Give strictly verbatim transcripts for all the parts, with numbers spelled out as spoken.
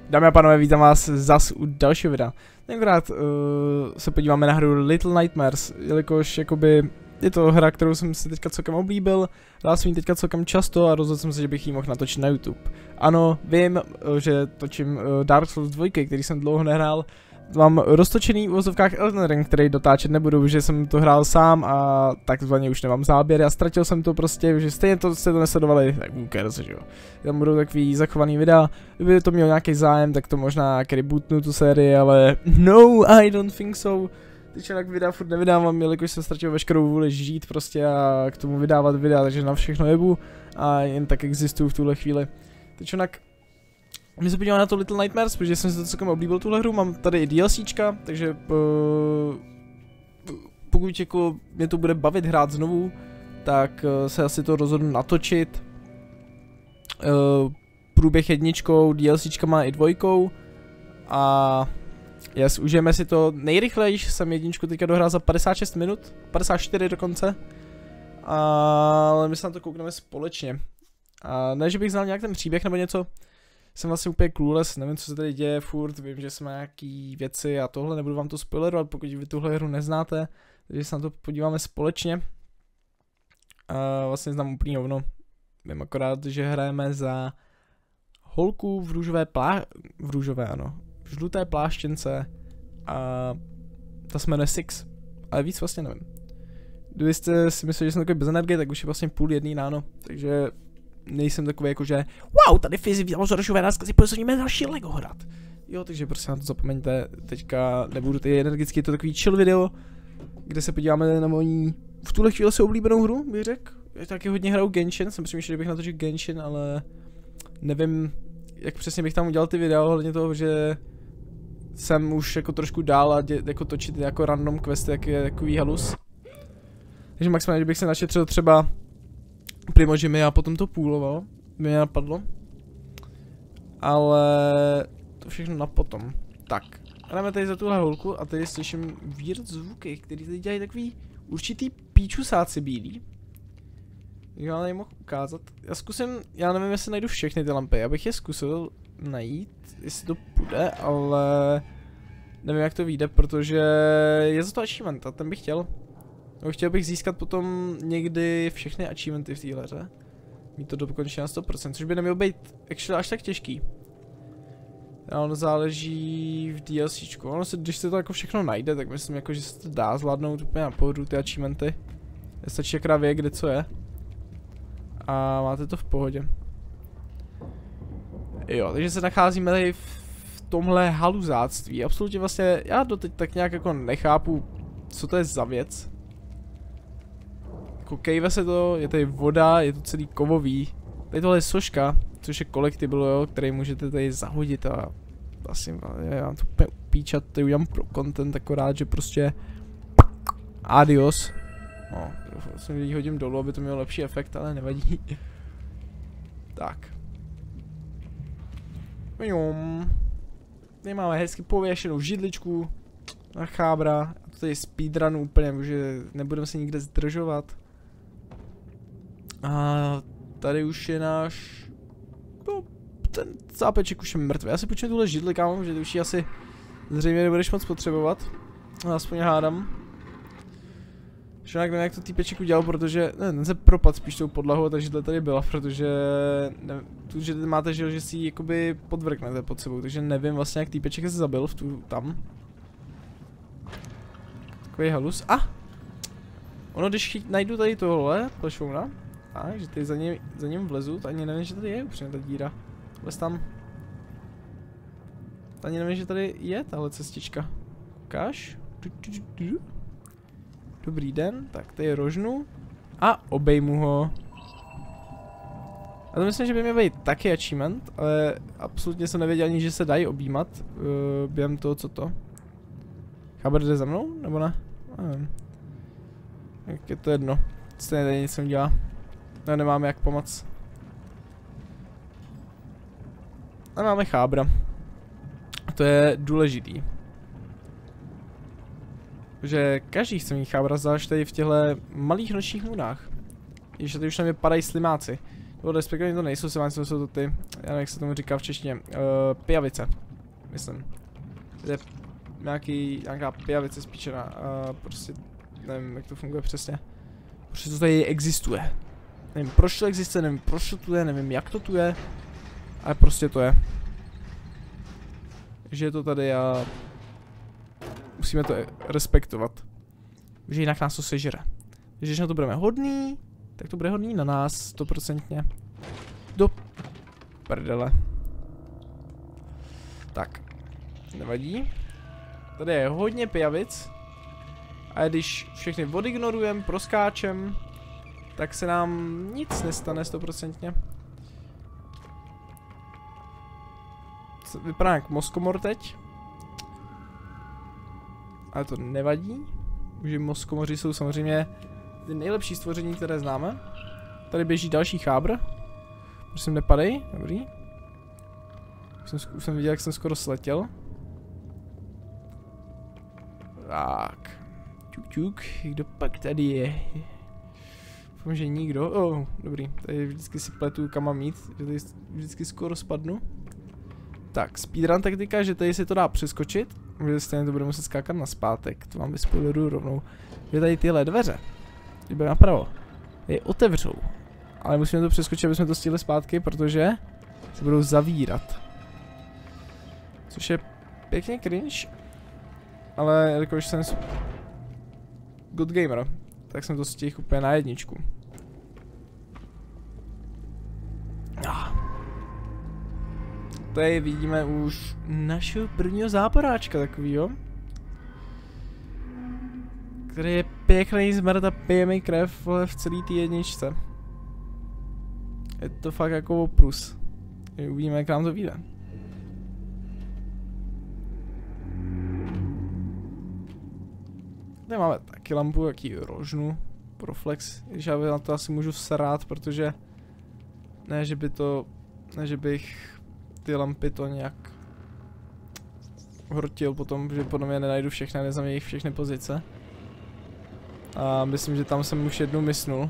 Dámy a pánové, vítám vás zas u dalšího videa. Tenkrát uh, se podíváme na hru Little Nightmares, jelikož jakoby je to hra, kterou jsem si teďka celkem oblíbil, hrál jsem ji teďka celkem často a rozhodl jsem se, že bych ji mohl natočit na YouTube. Ano, vím, že točím uh, Dark Souls dva, který jsem dlouho nehrál. Mám roztočený v uvozovkách Elden Ring, který dotáčet nebudu, protože jsem to hrál sám a takzvaně už nemám záběr a ztratil jsem to prostě, že stejně to jste to nesledovali, tak who cares, že jo. Tam budou takový zachovaný videa, kdyby to měl nějaký zájem, tak to možná rebootnu tu sérii, ale no, I don't think so. Teď jinak videa furt nevydávám, jelikož jsem ztratil veškerou vůli žít prostě a k tomu vydávat videa, takže na všechno jebu a jen tak existuju v tuhle chvíli. Teď jinak my se podíváme na to Little Nightmares, protože jsem si to celkem oblíbil tuhle hru, mám tady i DLCčka, takže uh, pokud jako mě to bude bavit hrát znovu, tak uh, se asi to rozhodnu natočit. Uh, průběh jedničkou, DLCčkama i dvojkou a yes, užijeme si to nejrychleji, jsem jedničku teďka dohrál za padesát šest minut, padesát čtyři dokonce, ale my se na to koukneme společně. A ne, že bych znal nějak ten příběh nebo něco, jsem vlastně úplně clueless, nevím, co se tady děje furt, vím, že jsme nějaký věci a tohle, nebudu vám to spoilerovat, pokud vy tuhle hru neznáte, takže se na to podíváme společně. A vlastně znám úplně hovno, vím akorát, že hrajeme za holku v růžové plá... v růžové, ano, v žluté pláštěnce a ta se jmenuje Six, ale víc vlastně nevím. Kdyby jste si mysleli, že jsem takový bez energie, tak už je vlastně půl jedný ráno, takže nejsem takový jako, že wow, tady Fizi vydal zorošové náskazy, posledíme další Lego hrát. Jo, takže prostě na to zapomeňte, teďka nebudu tady energicky, je to takový chill video, kde se podíváme na mojí v tuhle chvíli se oblíbenou hru, bych řekl. Já taky hodně hraju Genshin, jsem přemýšlel, že bych natočil Genshin, ale nevím, jak přesně bych tam udělal ty videa, ohledně toho, že jsem už jako trošku dál a dě, jako točit jako random questy, jak je takový halus. Takže maximálně, že bych se našetřil třeba Primožimy a potom to půloval, by mě napadlo. Ale to všechno na potom. Tak, jdeme tady za tuhle holku a tady slyším weird zvuky, který tady dělají takový určitý píčusáci bílý. Já vám mohl ukázat. Já zkusím, já nevím, jestli najdu všechny ty lampy, já bych je zkusil najít, jestli to půjde, ale nevím, jak to vyjde, protože je za to achievement a ten bych chtěl. No, chtěl bych získat potom někdy všechny achievementy v téhle hře. Mít to dokončit na sto procent, což by nemělo být actually až tak těžký. A ono záleží v DLCčku. Ono se, když se to jako všechno najde, tak myslím jako, že se to dá zvládnout úplně na pohodu ty achievementy. Stačí akorát vědět, kde co je. A máte to v pohodě. Jo, takže se nacházíme tady v tomhle haluzáctví. Absolutně vlastně, já doteď tak nějak jako nechápu, co to je za věc. Jako kejve se to, je tady voda, je to celý kovový. Tady tohle je soška, což je collectible, jo, který můžete tady zahodit a vlastně, já mám to úplně upíčat, tady udělám pro content akorát, že prostě adios. No, vlastně ji hodím dolů, aby to mělo lepší efekt, ale nevadí. Tak. Jum. Tady máme hezky pověšenou židličku na chábra. A to tady speedrun úplně, že nebudeme se nikde zdržovat. A tady už je náš... No, ten zápeček už je mrtvý. Já si počím tuhle židli, kámo, že ty už ji asi zřejmě nebudeš moc potřebovat. Aspoň hádám. Že nevím, jak to týpeček udělal, protože... Ne, ten se propad spíš tou podlahou, ta židle tady byla, protože... Ne, tu židli máte, že, že si ji jakoby podvrknete pod sebou, takže nevím vlastně, jak týpeček se zabil v tu... tam. Takový halus. A! Ah! Ono, když chyt, najdu tady tohle, plešouna, a že tady za ním, za ním vlezu, to ani nevím, že tady je upřímně ta díra. Vlez tam. To ani nevím, že tady je tahle cestička. Ukáž. Dobrý den, tak tady rožnu. A obejmu ho. Já to myslím, že by měl být taky achievement, ale absolutně jsem nevěděl ani, že se dají objímat uh, během toho, co to. Cháber jde za mnou, nebo ne? Nevím. Jak je to jedno. Stejně tady nic nedělá. No, nemáme jak pomoct. A máme chábra. A to je důležitý. Že každý chce mít chábra, zvlášť tady v těchto malých nočních můrách. Ještě tady už na mě padají slimáci. No, respektive to nejsou semáci, jsou to ty, já nevím, jak se tomu říká v češtině, uh, pijavice, myslím. To je nějaký, nějaká pijavice spíčená, uh, prostě nevím, jak to funguje přesně. Prostě to tady existuje. Nevím, proč to existuje, nevím, proč to tu je, nevím, jak to tu je, ale prostě to je. Že je to tady a musíme to respektovat. Že jinak nás to sežere. Takže když na to budeme hodný, tak to bude hodný na nás, stoprocentně. Do prdele. Tak, nevadí. Tady je hodně pijavic. A když všechny odignorujeme, proskáčem, tak se nám nic nestane stoprocentně. Vypadá jak mozkomor teď. Ale to nevadí. Že mozkomoři jsou samozřejmě ty nejlepší stvoření, které známe. Tady běží další chábr. Prosím, nepadej. Dobrý. Už jsem, už jsem viděl, jak jsem skoro sletěl. Tak. Čuk, čuk. Kdo pak tady je? Doufám, že nikdo. Oh, dobrý. Tady vždycky si pletu, kam mám jít. Že tady vždycky skoro spadnu. Tak, speedrun taktika, že tady se to dá přeskočit. Že stejně to bude muset skákat naspátek. To vám vyspoileruju rovnou. Že tady tyhle dveře, když budeme napravo, je otevřou. Ale musíme to přeskočit, aby jsme to stihli zpátky, protože se budou zavírat. Což je pěkně cringe. Ale jakož jsem good gamer, tak jsem to stihl úplně na jedničku. Ah. Tady vidíme už našeho prvního záporáčka takovýho. Který je pěkný zmrt a pije mi krev v celý té jedničce. Je to fakt jako oprus. Uvidíme, jak nám to vyjde. Tady máme taky lampu, jaký rožnu pro flex, když já na to asi můžu srát, protože ne, že by to, ne, že bych ty lampy to nějak hrotil potom, že podle mě nenajdu všechny, neznám jejich všechny pozice. A myslím, že tam jsem už jednou mysnul.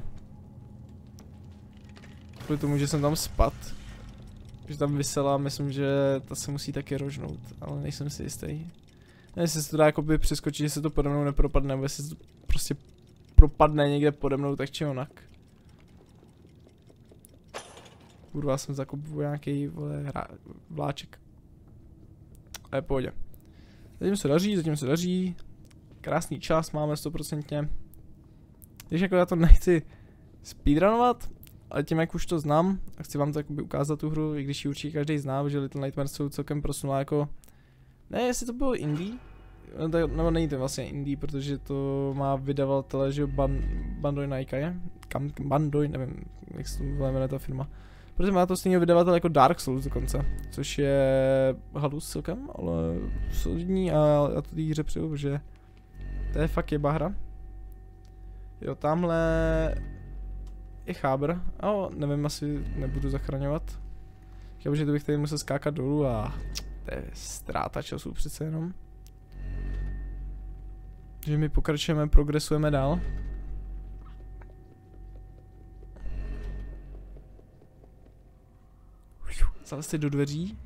Kvůli tomu, že jsem tam spad. Že tam vysela, myslím, že ta se musí taky rožnout, ale nejsem si jistý. Nevím, jestli se to dá jakoby přeskočit, že se to pode mnou nepropadne, nebo jestli se to prostě propadne někde pode mnou, tak či onak. Kurva, jsem zakoupil nějaký vole vláček. Ale pohodě. Zatím se daří, zatím se daří. Krásný čas máme stoprocentně. Když jako já to nechci speedrunovat, ale tím jak už to znám, a chci vám to jakoby ukázat tu hru, i když ji určitě každý zná, že Little Nightmares jsou celkem prosunula jako... Ne, jestli to bylo indie, no, tak, nebo není to vlastně indie, protože to má vydavatele, že Ban, Bandai Namco je? Kam, Bandai, nevím, jak se to jmenuje ta firma. Protože má to stejného vydavatele jako Dark Souls dokonce, což je halus celkem, ale solidní a já to té hře přeju, že to je fakt jeba hra. Jo, tamhle je chábr, ale nevím, asi nebudu zachraňovat. Chtěl, že to bych tady musel skákat dolů a to je ztráta času přece jenom. Že my pokračujeme, progresujeme dál. Zalezte do dveří.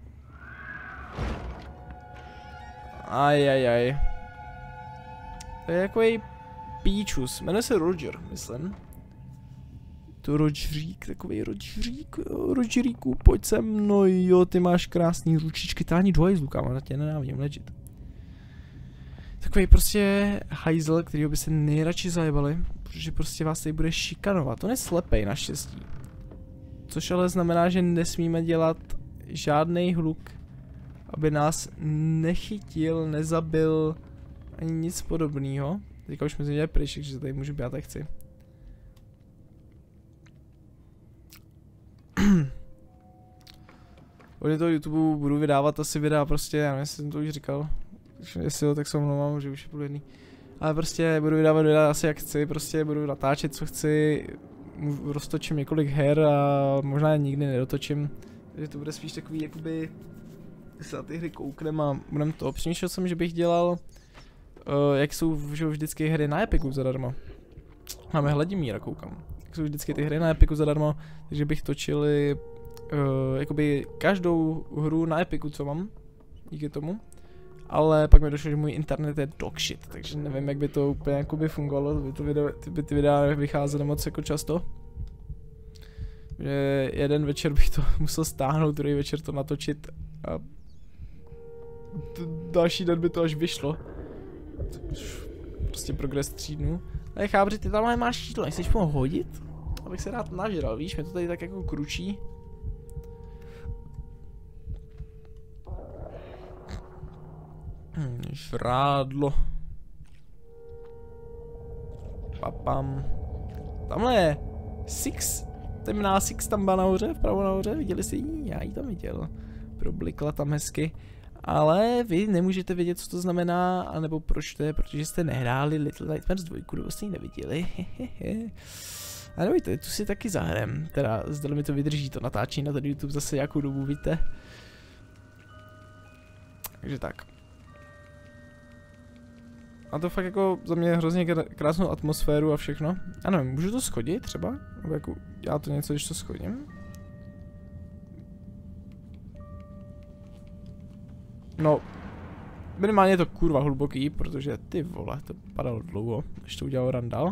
Ajajaj. To je takový píčus. Jmenuje se Roger, myslím. To Rogerík, takový Rogerík, jo, Rogeríku, pojď sem, no jo, ty máš krásný ručičky, táhni do hajzlu, kámo, na tě nenávidím, legit. Takový prostě hajzl, kterýho by se nejradši zajebali, protože prostě vás tady bude šikanovat, on je slepej naštěstí. Což ale znamená, že nesmíme dělat žádný hluk, aby nás nechytil, nezabil, ani nic podobného. Teďka už myslím, že je pryč, že tady můžu běhat, jak chci. Od toho YouTube budu vydávat asi videa prostě, já nevím, jestli jsem to už říkal. Jestli jo, tak se omlouvám, že už je půl jedný. Ale prostě budu vydávat videa asi jak chci, prostě budu natáčet co chci. Roztočím několik her a možná je nikdy nedotočím. Takže to bude spíš takový jakoby... se na ty hry kouknem a budem to. Přemýšlel jsem, že bych dělal... Uh, jak jsou že vždycky hry na Epiku zadarmo. Máme Hladimíra, koukám. Jak jsou vždycky ty hry na Epiku zadarmo, takže bych točili uh, jakoby každou hru na Epiku, co mám, díky tomu. Ale pak mi došlo, že můj internet je dog shit, takže nevím, jak by to úplně jakoby fungovalo, by, to video, by ty videa vycházely moc jako často. Že jeden večer bych to musel stáhnout, druhý večer to natočit a další den by to až vyšlo. Prostě progres tří dnů. Ale chápři, ty tam máš jídlo, nechceš mu hodit? Abych se rád nažral, víš, mě to tady tak jako kručí. Hmm, žrádlo. Papam. Tamhle je Six. Temná Six tam byla nahoře, vpravo nahoře, viděli jste ji? Já ji tam viděl. Problikla tam hezky. Ale vy nemůžete vědět, co to znamená, anebo proč to je, protože jste nehráli Little Nightmares dva, nebo jste ji neviděli. A nebojte, tu si taky zahrem. Teda, zdali mi to vydrží, to natáčení na ten YouTube zase nějakou dobu, víte. Takže tak. A to fakt jako za mě hrozně krásnou atmosféru a všechno. A nevím, můžu to schodit třeba? Nebo jako, já to něco, když to schodím? No, minimálně je to kurva hluboký, protože ty vole, to padalo dlouho, než to udělal Randall.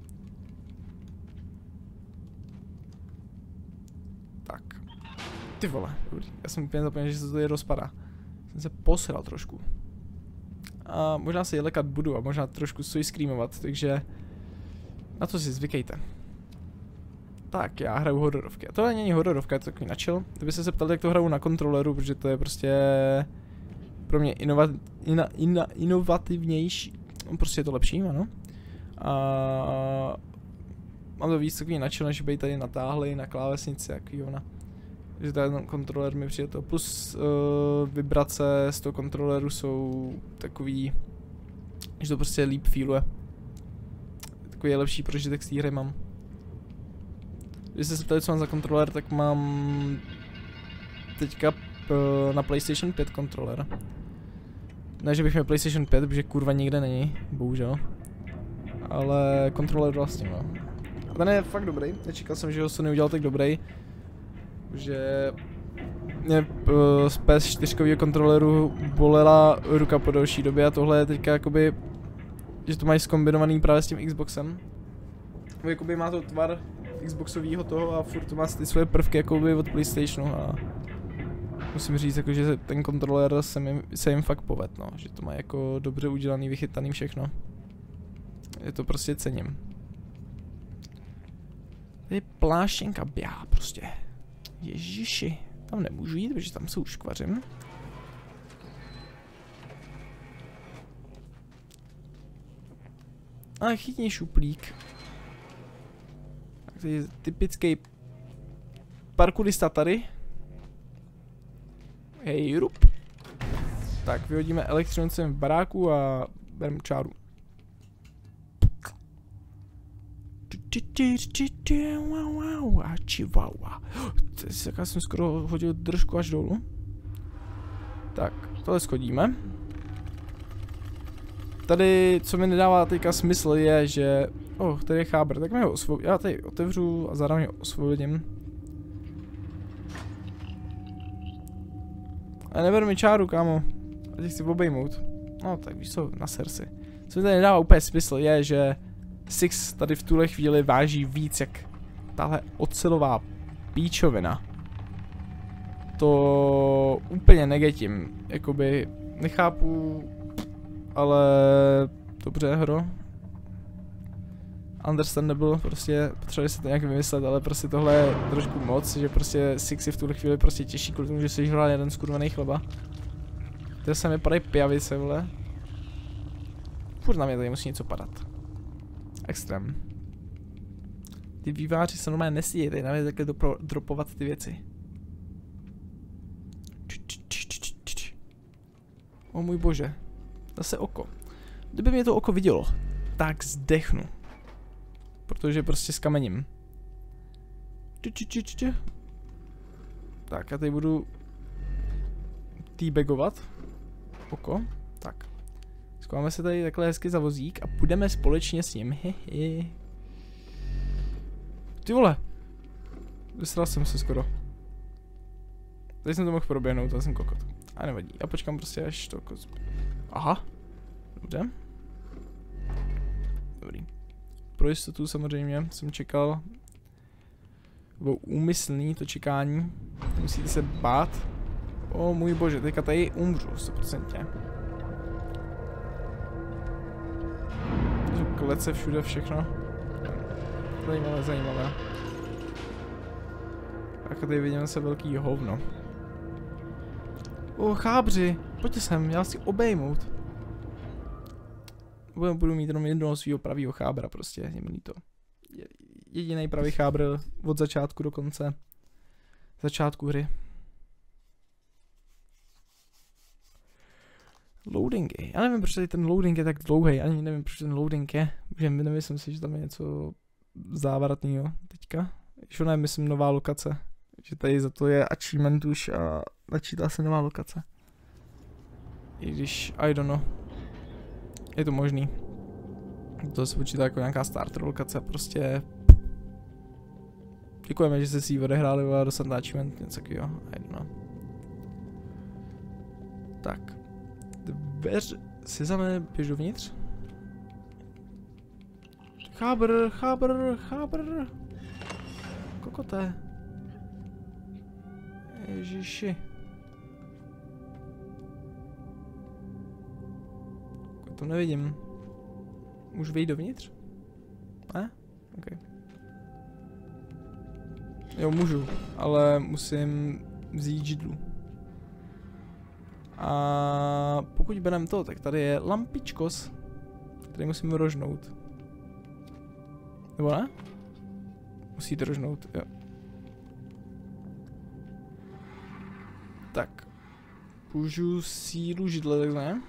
Tak. Ty vole, dobrý. Já jsem úplně zapomněl, že se to tady rozpadá. Jsem se posral trošku. A možná si je lekat budu a možná trošku stojí screamovat, takže na to si zvykejte. Tak, já hraju hororovky. A tohle není hororovka, je to takový nachill. Kdybyste se ptali, jak to hraju na kontroleru, protože to je prostě pro mě inova, ina, ina, inovativnější. Prostě je to lepší, ano. A mám to víc takový nachill, než by tady natáhli na klávesnici, jaký ona. Takže ten kontroler mi přijde to. Plus uh, vibrace z toho kontroleru jsou takový, že to prostě líp feeluje. Takový je lepší prožitek z té hry mám. Když jste se ptali, co mám za kontroler, tak mám teďka uh, na PlayStation pět kontroler. Ne, že bych měl PlayStation pět, protože kurva nikde není, bohužel. Ale kontroler vlastně, no. A ten je fakt dobrý, nečekal jsem, že ho Sony udělal tak dobrý. Že mě uh, z P S čtyři kontroleru bolela ruka po delší době a tohle je teďka jakoby, že to mají zkombinovaný právě s tím Xboxem. Jakoby má to tvar Xboxovýho toho a furt to má ty svoje prvky jakoby od PlayStationu a musím říct jako, že ten kontroler se jim, se jim fakt poved, no, že to má jako dobře udělaný, vychytaný všechno. Je to prostě cením. Tady pláštěnka běhá prostě. Ježiši, tam nemůžu jít, protože tam se uškvařím. A chytni šuplík. Tak to je typický parkourista tady. Hej, rup. Tak, vyhodíme elektronicem v baráku a bereme čáru. Wow, a chihuahua. Já jsem skoro hodil držku až dolů. Tak, tohle schodíme. Tady, co mi nedává teďka smysl, je, že... Oh, tady je chábr, tak mi ho osvobodím. Já tady otevřu a zároveň ho osvobodím. A neberu mi čáru, kámo. A tě chci obejmout. No, tak víš co, na sersi. Co mi tady nedává úplně smysl, je, že... Six tady v tuhle chvíli váží víc jak tahle ocelová píčovina. To úplně negetím, jakoby nechápu, ale dobře, hro. Understandable, prostě potřebovali se to nějak vymyslet, ale prostě tohle je trošku moc, že prostě Six je v tuhle chvíli prostě těžší kvůli tomu, že si žrala jeden skurvený chleba. To se mi padají pijavice, vole. Furt na mě tady musí něco padat. Extrém. Ty výváři se normálně nesíjí, tady na mě takhle dopro, dropovat ty věci. O můj bože. Zase oko. Kdyby mě to oko vidělo, tak zdechnu. Protože prostě skamením. Tak, já tady budu teabagovat oko. Tak. Schováme se tady takhle hezky za vozík a půjdeme společně s ním. Hehe. Ty vole. Vysral jsem se skoro. Tady jsem to mohl proběhnout, ale jsem kokot. A nevadí. Já počkám prostě až to koc... Aha. Dobře. Dobrý. Pro jistotu samozřejmě jsem čekal. Bylo úmyslný to čekání. Musíte se bát. O můj bože, teďka tady umřu, sto procent. Klece všude všechno. Zajímavé, zajímavé. Tak tady vidím se velký hovno. O, chábři, pojďte sem, já si obejmout. Budu mít jenom jednoho svýho pravýho chábra prostě, je mi to. Jediný pravý chábr od začátku do konce. Začátku hry. Loadingy. Já nevím, proč tady ten loading je tak dlouhý, ani nevím, proč ten loading je. Že nemyslím si, že tam je něco závratného teďka. Ještě nevím, myslím nová lokace. Že tady za to je achievement už a načítá se nová lokace. I když, I don't know. Je to možný. To se počítá jako nějaká starter lokace, prostě. Děkujeme, že jste si ji odehráli a dostat achievement, něco takového, I don't know. Tak. Dveř, si za mne, běž dovnitř. Chábr, chábr, chábr. Kokoté. Ježiši. To nevidím. Můžu vejít dovnitř? Ne? OK. Jo, můžu, ale musím vzít židlu. A pokud bereme to, tak tady je lampičkos, který musíme rožnout. Nebo ne? Musíte rožnout, jo. Tak. Použiju sílu židle, takzvaně.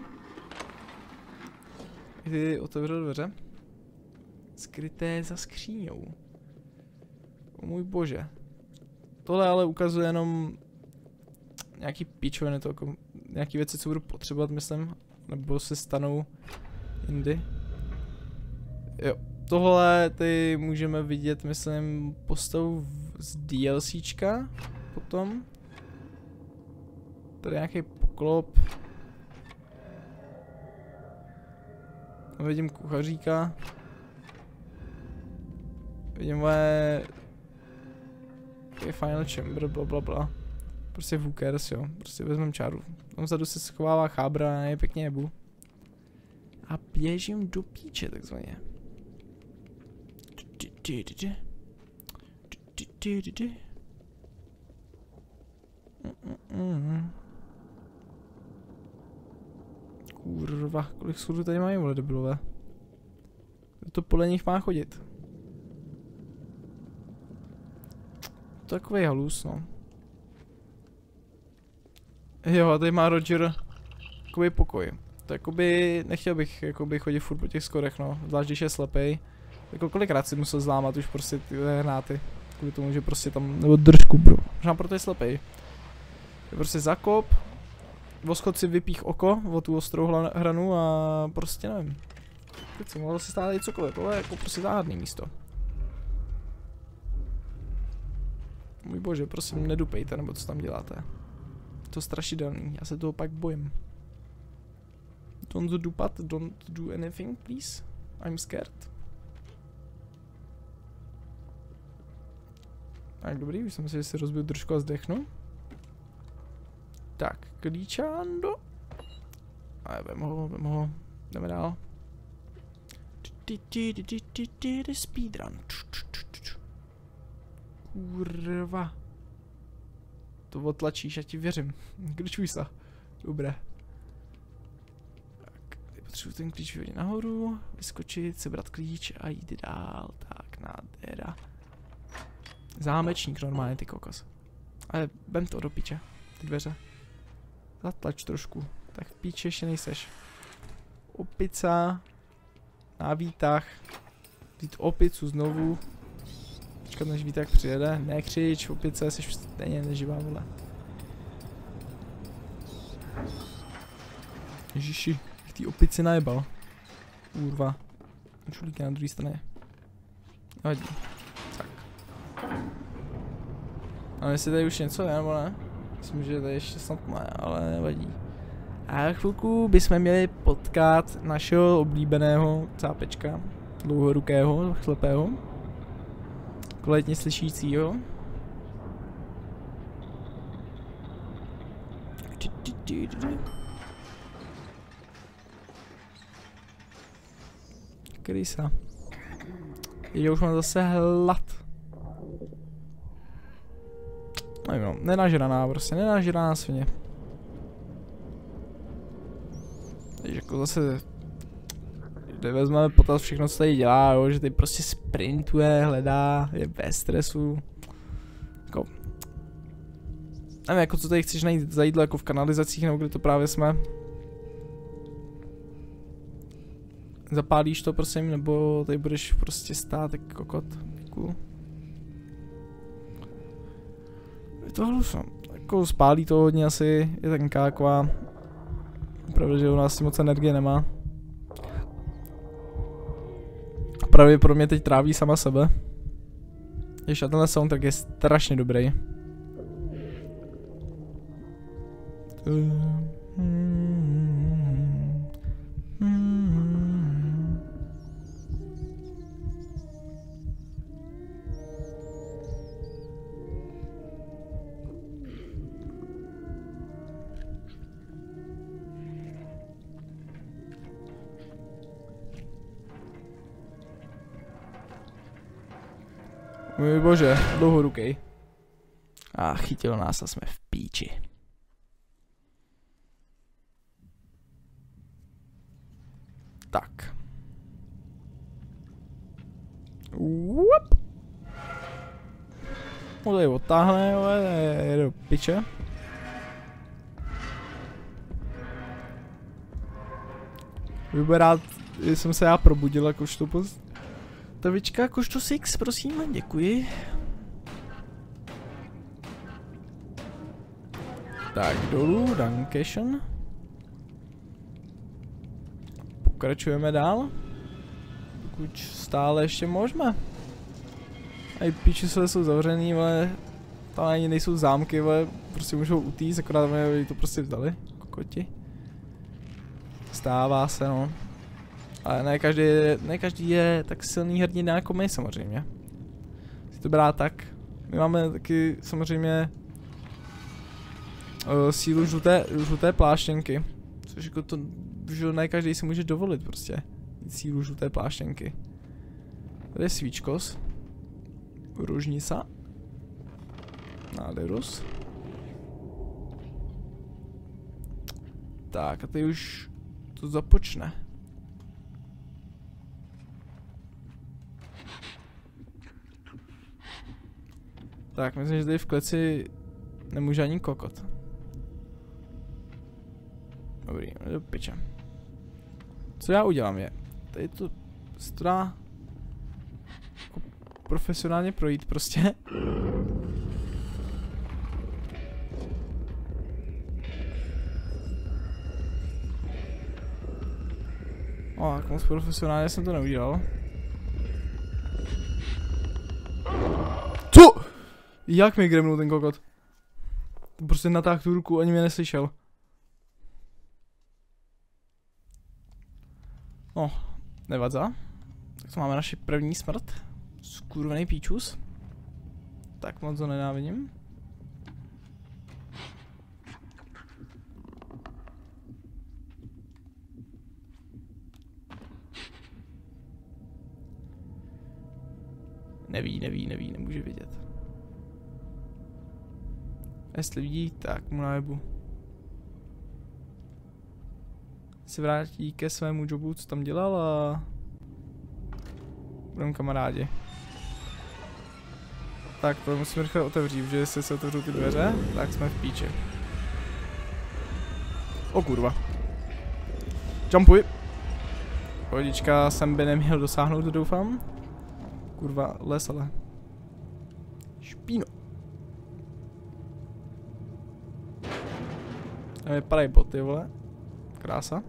Ty otevřel dveře. Skryté za skříňou. O můj bože. Tohle ale ukazuje jenom nějaký pičoviny, to jako nějaký věci, co budu potřebovat, myslím. Nebo se stanou jindy. Jo. Tohle ty můžeme vidět, myslím, postavu z DLCčka. Potom. Tady nějaký poklop. Vidím kuchaříka. Vidím moje... Je final chamber, blablabla. Prostě who cares, jo. Prostě vezmeme čáru. Tam vzadu se schovává chábra a je pěkně jebu. A běžím do píče, takzvaně. Kurva, kolik sudů tady mají, vole, debilové. To podle nich má chodit. Takový halus, no. Jo, a tady má Roger takový pokoj. To jakoby, nechtěl bych jakoby chodit furt po těch skorech, no. Zvlášť, když je slepej. Jako kolikrát si musel zlámat už prostě ty hráty. Kvůli tomu, že prostě tam, nebo držku, bro. Možná proto je slepej. Je prostě zakop. Voskot si vypích oko o tu ostrou hranu a prostě nevím. Teď si mohlo si stát i cokoliv, tohle je jako prostě záhadný místo. Můj bože, prosím, nedupejte, nebo co tam děláte. Je to strašidelný, já se toho pak bojím. Don't dupat, don't do anything, please. I'm scared. Tak dobrý, už jsem si, že si rozbil držku a zdechnu. Tak, klíčándo. A vem ho, vem ho. Jdeme dál. Speedrun. Kurva. To otlačíš, já ti věřím. Klíčuj se. Dobré. Tak, potřebuji ten klíč vyhodit nahoru, vyskočit, sebrat klíč a jít dál. Tak, nádhera. Zámečník normálně, ty kokos. Ale vem to do piče, ty dveře. Zatlač trošku, tak v píči ještě nejseš. Opica. Na výtah. Vzít opicu znovu. Počkat, než výtah přijede. Nekřič, opice, jsi stejně neživá, vole. Ježiši, jak ty opici najebal. Kurva. Čulík na druhé straně. Vadí. Tak. A jestli tady už něco je, nebo ne? Myslím, že tady ještě snad ne, ale nevadí. A chvilku bychom měli potkat našeho oblíbeného cápečka. Dlouhorukého, chlepého. Kvalitně slyšícího. Krysa. Já už mám zase hlad. Nevím, no, nenažraná, prostě nenažraná svině. Takže jako zase, když vezmeme potaz všechno, co tady dělá, jo, že tady prostě sprintuje, hledá, je bez stresu. Jako, nevím, jako co tady chceš najít za jídlo, jako v kanalizacích, nebo kde to právě jsme. Zapálíš to, prosím, nebo tady budeš prostě stát jak kokot. Děkuju. Je to hlusno. Jako spálí to hodně asi, je tenká taková. Pravda, že u nás moc energie nemá. Pravděpodobně teď tráví sama sebe. Ještě tenhle soundtrack je strašně dobrý. Můj bože, dlouhorukej. A chytil nás a jsme v píči. Tak. Uop. No tady odtáhne, ale jde do piče. Vyberá, jsem se já probudil jakož to post. Tavička, jakožto six, prosím, děkuji. Tak, dolů, dankeschön. Pokračujeme dál. Pokud stále ještě můžeme. A i píči se jsou zavřený, ale tam ani nejsou zámky, ale prostě můžou utíct, akorát mě to prostě vzdali, kokoti. Stává se, no. Ale ne každý, ne každý je tak silný hrdina jako my samozřejmě. Si to brát tak. My máme taky samozřejmě uh, sílu žluté, žluté pláštěnky. Což jako to, že ne každý si může dovolit prostě. Sílu žluté pláštěnky. Tady je svíčkos. Ružnica. Nádherus. Tak a teď už to započne. Tak, myslím, že tady v kleci nemůže ani kokot. Dobrý, do piče. Co já udělám je, tady to se to dá jako profesionálně projít prostě. O, jak moc profesionálně jsem to neudělal. Co? Jak mi gremnul ten kokot? To prostě natáhl tu ruku, ani mě neslyšel. No, nevadza. Tak to máme naši první smrt. Skurvený píčus. Tak moc to nenávidím. Neví, neví, neví, nemůže vidět. Jestli vidí, tak mu najebu. Se vrátí ke svému jobu, co tam dělal a... budeme kamarádi. Tak to musíme rychle otevřít, protože jestli se otevřou ty dveře, tak jsme v píči. O kurva. Jumpuj. Pohodička, jsem by neměl dosáhnout, doufám. Kurva, les ale. Špíno. A vypadají boty, vole. Krása.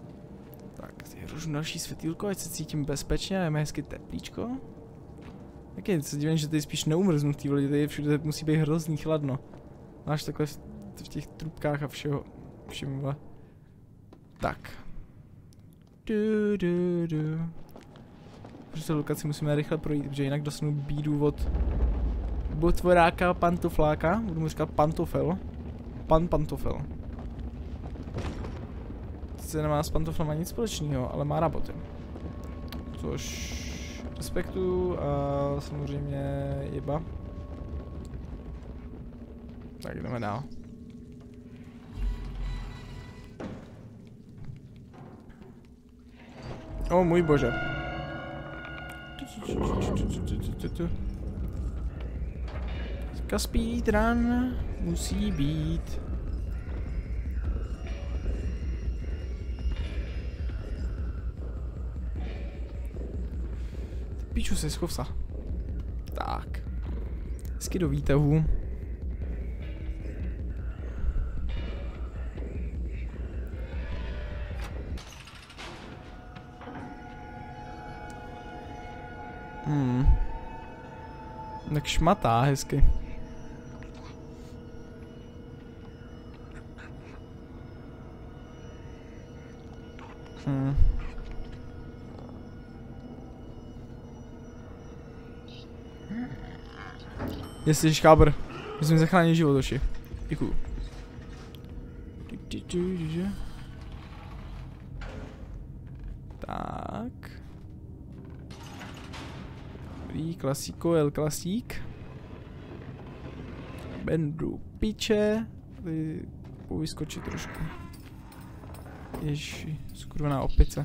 Tak, si rožnu další světýlko, ať se cítím bezpečně a je hezky teplíčko. Taky se divím, že tady spíš neumrznutý lidi, tady všude musí být hrozný chladno. Máš takhle v, v těch trubkách a všeho, všem. Tak. Du, du, du. Prostě lokaci musíme rychle projít, protože jinak dostanu bídu od botvoráka pantofláka, budu mu říkat pantofel. Pan pantofel. Sice nemá s pantoflama nic společného, ale má raboty. Což respektuju a samozřejmě jeba. Tak jdeme dál. O můj bože. Teďka speedrun musí být. Píču se, schov se. Tak. Hezky do výtahu. Hmm. Tak šmatá hezky. Hmm. Jestli škábr, musím zachránit život, oši. Děkuju. Tak. Dobrý, klasíko, el klasík. Bendu piče. Tady povyskočit trošku. Ježi, skurvená opice.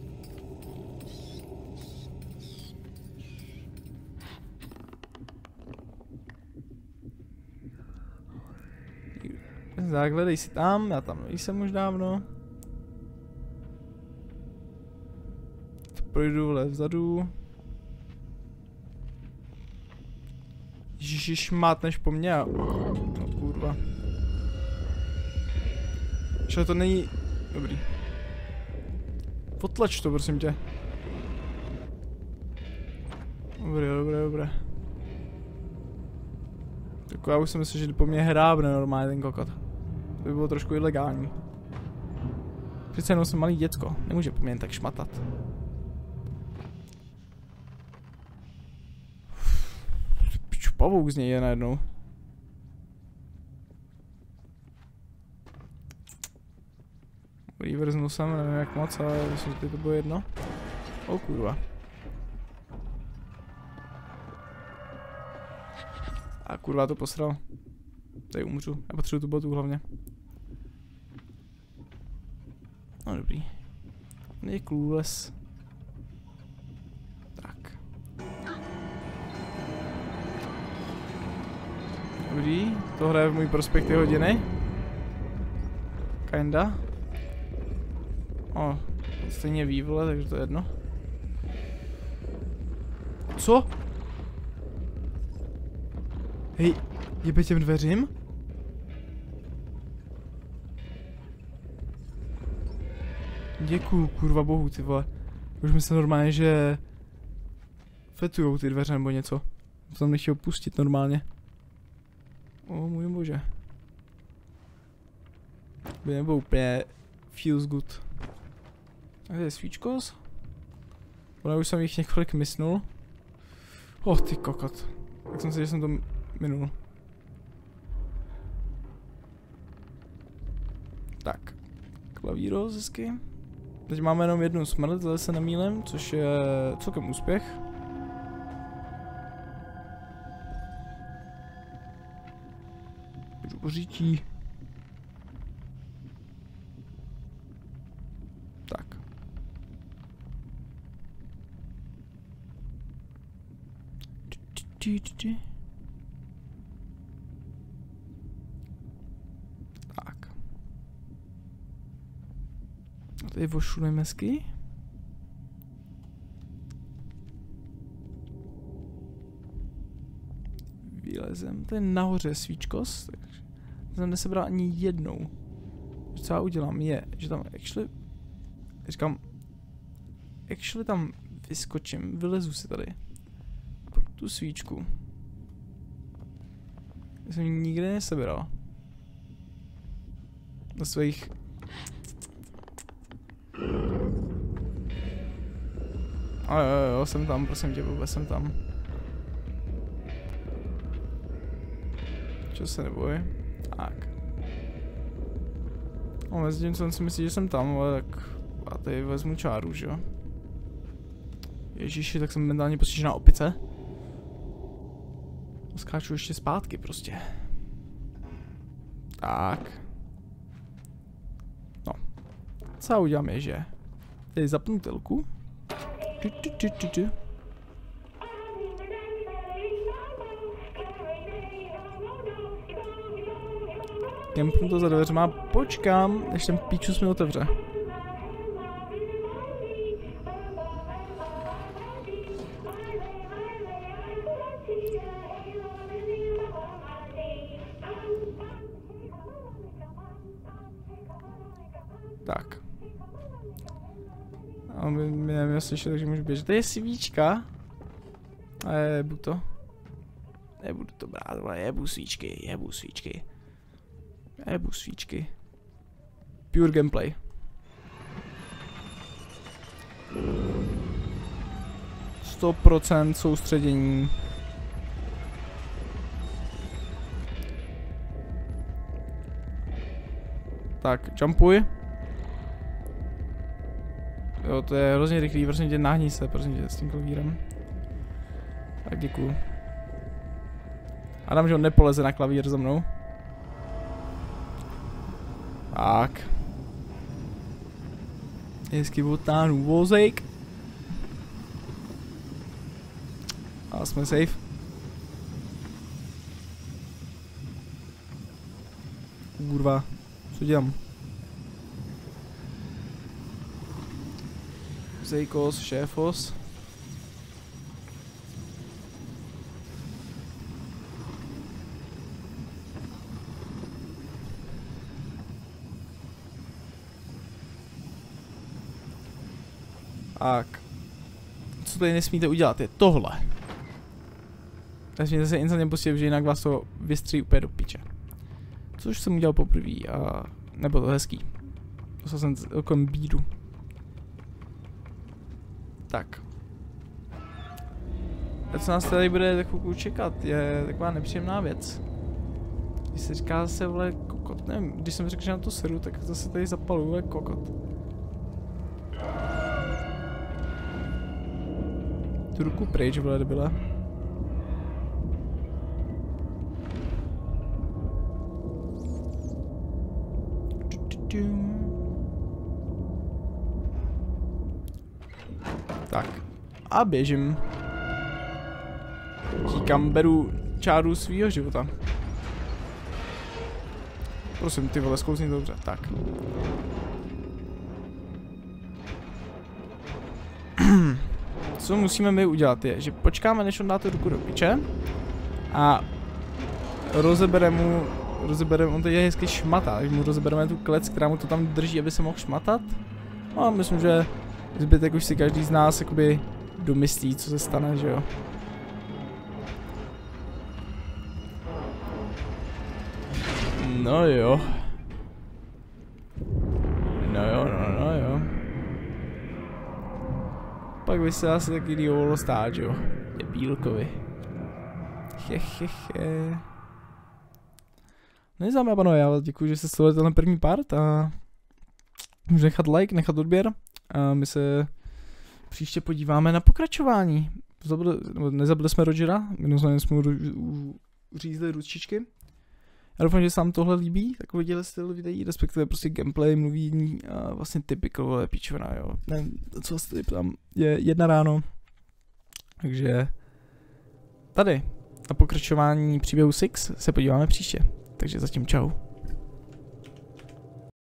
Tak, dej si tam, já tam nejsem už dávno. Projdu vle vzadu. Ježiš, mátneš po mně. No kurva. Že to není dobrý. Potlač to, prosím tě. Dobré, dobré, dobré. Tak já už si myslím, že po mně hrábne normálně ten kokot. To by bylo trošku ilegální. Přece jenom jsem malý děcko, nemůže po mě jen tak šmatat. Piču, pavouk z něj je najednou. Dobrý, vrznul jsem, nevím jak moc, ale myslím, že to bylo jedno. O kurva. A kurva to posral. Tady umřu, já potřebuji tu botu hlavně. No dobrý. Je clueless. Tak. Dobrý, to hraje v můj prospekt ty hodiny. Kinda. O, stejně ví, vole, takže to je jedno. Co? Hej, jebe těm dveřím? Děkuju, kurva bohu, ty vole. Už myslím normálně, že fetujou ty dveře nebo něco. To tam nechtěl pustit normálně. O můj bože. By nebylo úplně feels good. Tady je svíčkos. Ona už jsem jich několik mysnul. Oh ty kokot. Tak jsem si, že jsem to minul. Tak. Klavíro hezky. Teď máme jenom jednu smrt, zase se nemýlím, což je celkem úspěch. Žítí. Tak. Tak. A tady vošuneme hezky. Vylezem. To je nahoře svíčkos, takže jsem nesebral ani jednou. Co já udělám je, že tam actually, říkám, actually tam vyskočím, vylezu si tady. tu svíčku. Já jsem ji nikdy nesebral. Na svých... A jo, jo, jo, jsem tam, prosím tě, vůbec jsem tam. Čo se neboj. Tak. No, mezi tím, co on si myslí, že jsem tam, ale tak... A tady vezmu čáru, že jo? Ježiši, tak jsem mentálně postižená opice. Skáču ještě zpátky prostě. Tak. No. Co já udělám je, že... Tady zapnu telku. Tu, tu, tu, tu, tu. Kempnu to za dveřma, počkám, než ten píčus mi otevře. Tak. A my, my nevím, slyšeli, takže můžu běžet. To je svíčka. A jebu to. Nebudu to brát, ale jebu svíčky, jebu svíčky. Jebu svíčky. Pure gameplay. sto procent soustředění. Tak, jumpuj. Jo, to je hrozně rychlý, prosím tě, náhni se, prosím tě, s tím klavírem. Tak děkuju. Adam, že on nepoleze na klavír za mnou. Tak. Hezky otáhnu vozejk. A jsme safe. Kurva, co dělám? Zejkos, šéfos. Tak. Co tady nesmíte udělat, je tohle. Nesmíte se instantně pustit, že jinak vás to vystří úplně do piče. Což jsem udělal poprvé a nebylo to hezký. Dostal jsem celkem bídu. Tak. A co nás tady bude tak chvilku čekat, je taková nepříjemná věc. Když se říká zase, vole, kokot, nevím, když jsem řekl, že na to seru, tak zase tady zapalu, vole, kokot. Tu ruku pryč, vole, debile. Tak. A běžím. Tíkam, beru čáru svýho života. Prosím, ty vole, zkousni dobře. Tak. Co musíme my udělat je, že počkáme, než on dá tu ruku do piče. A rozebereme mu, rozebereme, on to je hezky šmatá, takže mu rozebereme tu klec, která mu to tam drží, aby se mohl šmatat. No a myslím, že zbytek už si každý z nás jakoby domyslí, co se stane, že jo. No jo. No jo, no, no jo. Pak by se asi taky dovolilo stát, jo. Debílkovi. Hehehe. Neznám, pánové, já děkuji, že jste sledovali tenhle první part a můžu nechat like, nechat odběr a my se příště podíváme na pokračování. Zabili, nezabili jsme Rogera, minulé jsme mu uřízli ručičky. Já doufám, že se vám tohle líbí, takový děle styl videí, respektive prostě gameplay, mluví a vlastně typical píčovina, jo. Ne, co vás tady tam je jedna ráno, takže tady na pokračování příběhu Six se podíváme příště, takže zatím čau.